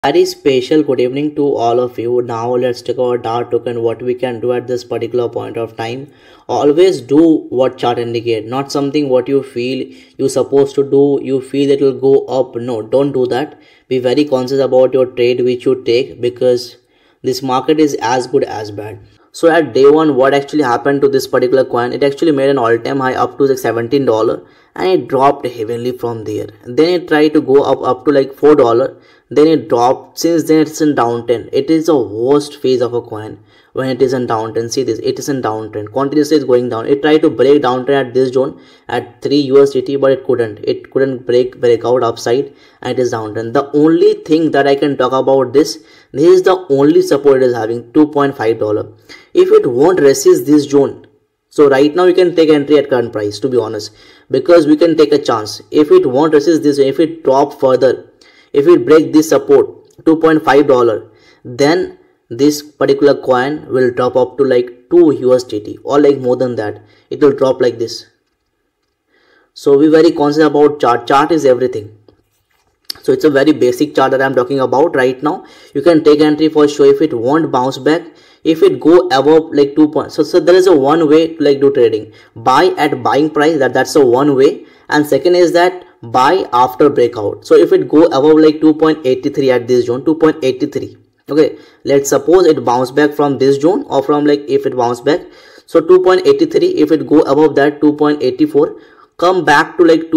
Very special good evening to all of you. Now let's talk about DART token, what we can do at this particular point of time. Always do what chart indicate, not something what you feel you're supposed to do, you feel it will go up. No, don't do that. Be very conscious about your trade which you take, because this market is as good as bad. So at day one, what actually happened to this particular coin? It actually made an all-time high up to like $17, and it dropped heavily from there. Then it tried to go up to like $4. Then it dropped. Since then it's in downtrend. It is the worst phase of a coin when it is in downtrend. See this, it is in downtrend. Continuously is going down. It tried to break downtrend at this zone at 3 USDT, but it couldn't. It couldn't break out upside, and it is downtrend. The only thing that I can talk about this is the only support it is having, $2.5. If it won't resist this zone, so right now you can take entry at current price, to be honest, because we can take a chance. If it won't resist this, if it drop further, if it break this support $2.5, then this particular coin will drop up to like 2 USDT or like more than that. It will drop like this. So be very conscious about chart. Chart is everything. So it's a very basic chart that I'm talking about right now. You can take entry for sure. If it won't bounce back, if it go above like 2 points, so there is a one way to like do trading. Buy at buying price, that's a one way, and second is that buy after breakout. So if it go above like 2.83 at this zone, 2.83, okay, let's suppose it bounce back from this zone, or from like, if it bounce back, so 2.83, if it go above that 2.84, come back to like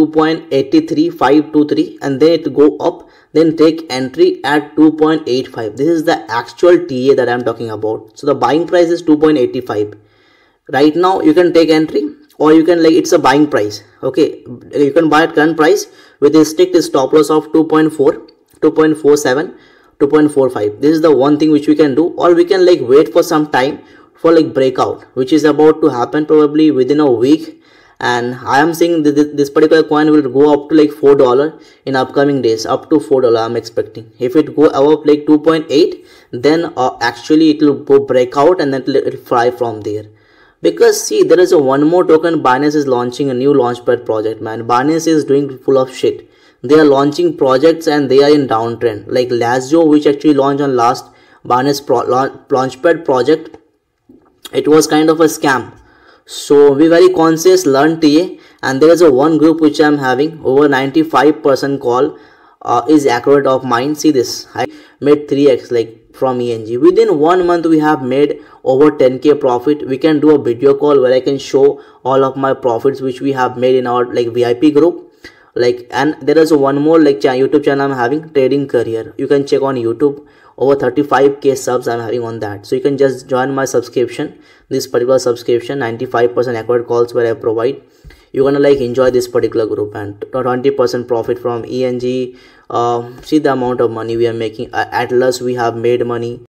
2.83523, and then it go up, then take entry at 2.85. This is the actual TA that I'm talking about. So the buying price is 2.85 right now. You can take entry, or you can, like, it's a buying price, okay, you can buy at current price with a strict stop loss of 2.4, 2.47, 2.45. This is the one thing which we can do. Or we can like wait for some time for like breakout, which is about to happen probably within a week, and I am saying that this particular coin will go up to like $4 in upcoming days. Up to $4 I'm expecting. If it go above like 2.8, then actually it will go breakout, and then it will fly from there. Because see, there is a one more token. Binance is launching a new launchpad project, man. Binance is doing full of shit. They are launching projects and they are in downtrend. Like Lazio, which actually launched on last Binance launchpad project, it was kind of a scam. So be very conscious, learn TA, and there is a one group which I am having over 95% call is accurate of mine. See this, I made 3x like from ENG. Within 1 month we have made over 10k profit. We can do a video call where I can show all of my profits which we have made in our like VIP group. Like, and there is one more like YouTube channel I'm having, Trading Career. You can check on YouTube. Over 35k subs I'm having on that. So you can just join my subscription, this particular subscription, 95% accurate calls where I provide. You're gonna like enjoy this particular group, and 20% profit from ENG. See the amount of money we are making. Atlas, we have made money.